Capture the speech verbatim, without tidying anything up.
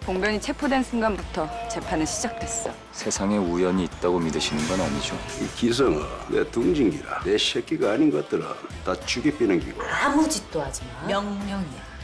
봉변이 체포된 순간부터 재판은 시작됐어. 세상에 우연이 있다고 믿으시는 건 아니죠? 이 기성은 내 둥진기라 내 새끼가 아닌 것들은 다 죽이비는 기고. 아무 짓도 하지 마. 명령이야.